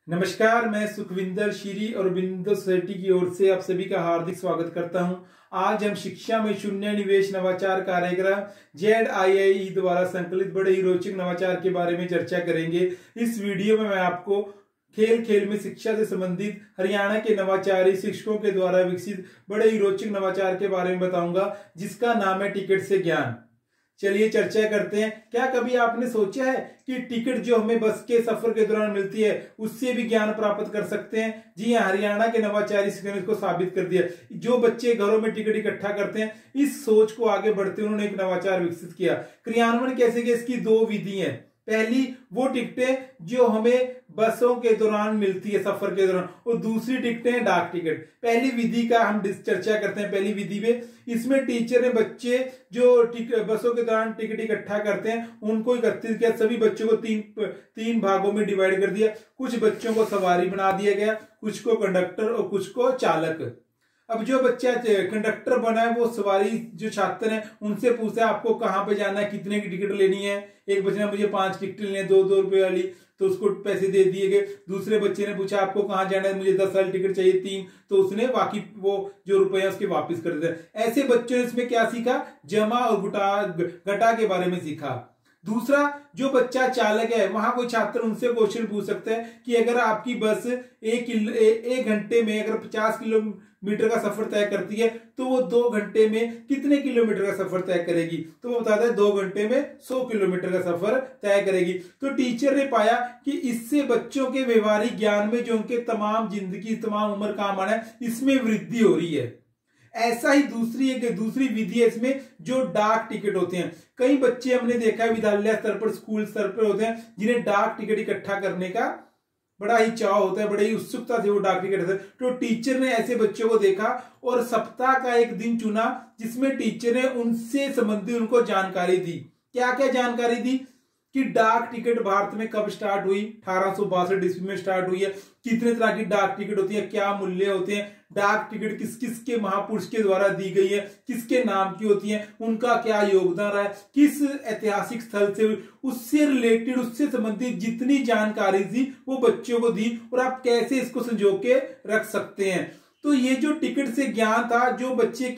नमस्कार, मैं सुखविंदर श्री और बिंदु सोसाइटी की ओर से आप सभी का हार्दिक स्वागत करता हूं। आज हम शिक्षा में शून्य निवेश नवाचार कार्यक्रम ZIIE द्वारा संकलित बड़े ही रोचक नवाचार के बारे में चर्चा करेंगे। इस वीडियो में मैं आपको खेल खेल में शिक्षा से संबंधित हरियाणा के नवाचारी शिक्षकों के द्वारा विकसित बड़े ही रोचक नवाचार के बारे में बताऊंगा, जिसका नाम है टिकट से ज्ञान। चलिए चर्चा करते हैं। क्या कभी आपने सोचा है कि टिकट जो हमें बस के सफर के दौरान मिलती है उससे भी ज्ञान प्राप्त कर सकते हैं? जी हाँ, हरियाणा के नवाचारी शिक्षकों ने इसको साबित कर दिया। जो बच्चे घरों में टिकट इकट्ठा करते हैं, इस सोच को आगे बढ़ते उन्होंने एक नवाचार विकसित किया। क्रियान्वयन कैसे किया, इसकी दो विधि है। पहली वो टिकटें जो हमें बसों के दौरान मिलती है सफर के दौरान, और दूसरी टिकटें डाक टिकट। पहली विधि का हम चर्चा करते हैं। पहली विधि में इसमें टीचर ने बच्चे जो बसों के दौरान टिकट इकट्ठा करते हैं उनको एकत्रित किया। सभी बच्चों को तीन भागों में डिवाइड कर दिया। कुछ बच्चों को सवारी बना दिया गया, कुछ को कंडक्टर और कुछ को चालक। अब जो बच्चा कंडक्टर बना है वो सवारी जो छात्र है उनसे पूछा आपको कहाँ पे जाना है, कितने की टिकट लेनी है। एक बच्चे ने मुझे 5 टिकट लेनी है 2-2 रुपए वाली, तो उसको पैसे दे दिए गए। दूसरे बच्चे ने पूछा आपको कहाँ जाना है, मुझे 10 वाली टिकट चाहिए 3, तो उसने बाकी वो जो रुपए उसके वापस कर दिया। ऐसे बच्चों ने इसमें क्या सीखा, जमा और घटा के बारे में सीखा। दूसरा, जो बच्चा चालक है वहां कोई छात्र उनसे क्वेश्चन पूछ सकता है कि अगर आपकी बस एक घंटे में अगर 50 किलोमीटर का सफर तय करती है तो वो 2 घंटे में कितने किलोमीटर का सफर तय करेगी, तो वो बताता है 2 घंटे में 100 किलोमीटर का सफर तय करेगी। तो टीचर ने पाया कि इससे बच्चों के व्यवहारिक ज्ञान में जो उनके तमाम जिंदगी तमाम उम्र काम आना है, इसमें वृद्धि हो रही है। ऐसा ही दूसरी विधि है इसमें, जो डाक टिकट होते हैं। कई बच्चे हमने देखा है विद्यालय स्तर पर, स्कूल स्तर पर होते हैं जिन्हें डाक टिकट इकट्ठा करने का बड़ा ही चाव होता है, बड़ी ही उत्सुकता से वो डाक टिकट होता है। तो टीचर ने ऐसे बच्चों को देखा और सप्ताह का एक दिन चुना जिसमें टीचर ने उनसे संबंधित उनको जानकारी दी। क्या क्या जानकारी दी कि डाक टिकट भारत में कब स्टार्ट हुई, 1862 ईस्वी में स्टार्ट हुई है। कितने तरह की डाक टिकट होती है, क्या मूल्य होते हैं, डाक टिकट किस किस के महापुरुष के द्वारा दी गई है, किसके नाम की होती है, उनका क्या योगदान रहा है, किस ऐतिहासिक स्थल से, उससे रिलेटेड उससे संबंधित जितनी जानकारी थी वो बच्चों को दी, और आप कैसे इसको संजो के रख सकते हैं। तो ये जो टिकट से ज्ञान था, जो बच्चे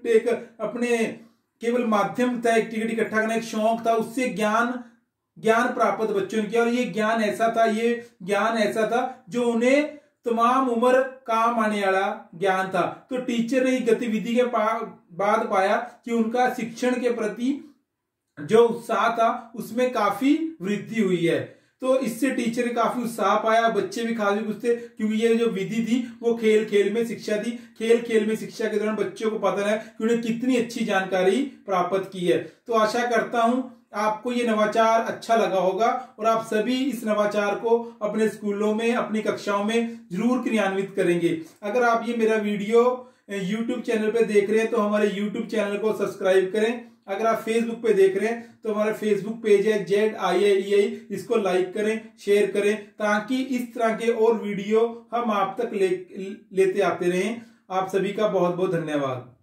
केवल माध्यम था एक टिकट इकट्ठा करने, एक शौक था, उससे ज्ञान प्राप्त बच्चों ने किया। और ये ज्ञान ऐसा था जो उन्हें तमाम उम्र काम आने वाला ज्ञान था। तो टीचर ने गतिविधि के बाद पाया कि उनका शिक्षण के प्रति जो उत्साह था उसमें काफी वृद्धि हुई है। तो इससे टीचर ने काफी उत्साह पाया, बच्चे भी काफी खुश थे, क्योंकि ये जो विधि थी वो खेल खेल में शिक्षा थी। खेल खेल में शिक्षा के दौरान बच्चों को पता है कि उन्हें कितनी अच्छी जानकारी प्राप्त की है। तो आशा करता हूं आपको ये नवाचार अच्छा लगा होगा और आप सभी इस नवाचार को अपने स्कूलों में, अपनी कक्षाओं में जरूर क्रियान्वित करेंगे। अगर आप ये मेरा वीडियो YouTube चैनल पे देख रहे हैं तो हमारे YouTube चैनल को सब्सक्राइब करें। अगर आप Facebook पे देख रहे हैं तो हमारा Facebook पेज है ZIIE, इसको लाइक करें, शेयर करें, ताकि इस तरह के और वीडियो हम आप तक लेते आते रहें। आप सभी का बहुत बहुत धन्यवाद।